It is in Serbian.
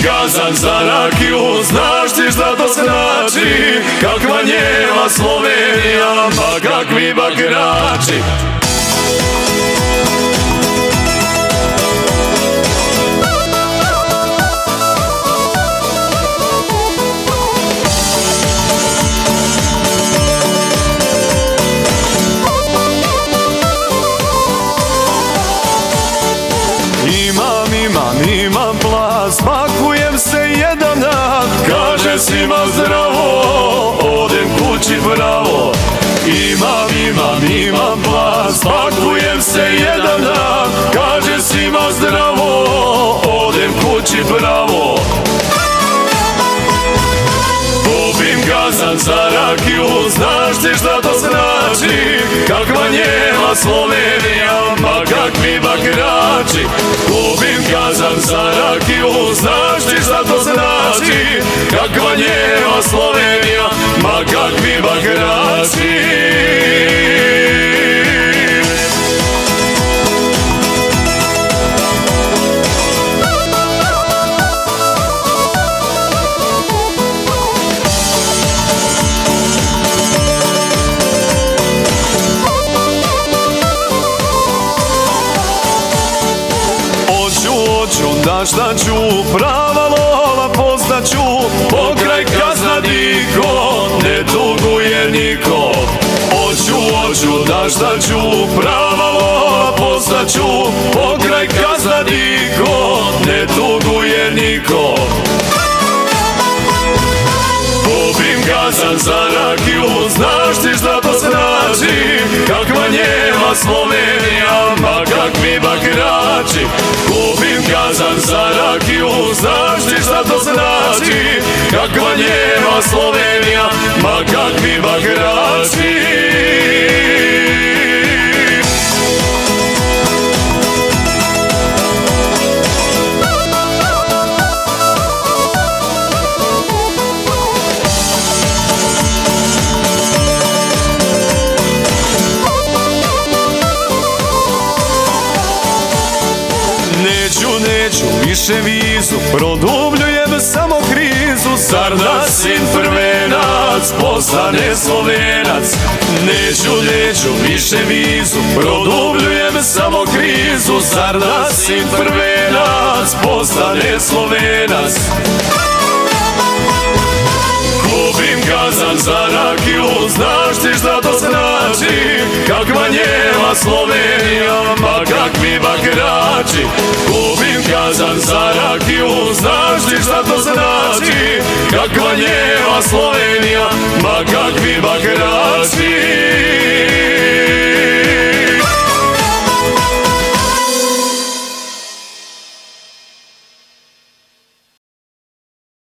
kazan za rakiju, znaš ti šta to znači? Kakva njeva Slovenija, ma kakvi bakrači. Imam plas, pakujem se jedan dan, kaže svima zdravo, odem kući bravo. Imam plas, pakujem se jedan dan, kaže svima zdravo, odem kući bravo. Kupim kazan za rakiju, znaš ti šta to znači? Kakva njeva Slovenija, ma kakvi bakrači. Kupim kazan za rakiju, znaš ti šta to znači? Kakva njeva Slovenija, ma kakvi bakrači. Da šta ću, prava lola postaću, pokraj kazna niko, ne duguje niko. Hoću, da šta ću, prava lola postaću, pokraj kazna niko, ne duguje niko. Kupim kazan za rakiju, znaš ti šta to znači? Kakva njeva Slovenija, ma kakvi bakrači. Kupim kazan za rakiju, znaš ti šta to znači? Kakva njeva Slovenija, ma kakvi bakrači. Neću više vizu, produbljujem samo krizu. Zar da sin prvenac postane Slovenac? Neću više vizu, produbljujem samo krizu. Zar da sin prvenac postane Slovenac? Kupim kazan za rakiju, znaš ti šta to znači? Kakva njeva Slovenija, ma kakvi bakrači. Kupim kazan za rakiju, znaš ti šta to znači? Kakva njeva Slovenija, ma kakvi bakrači.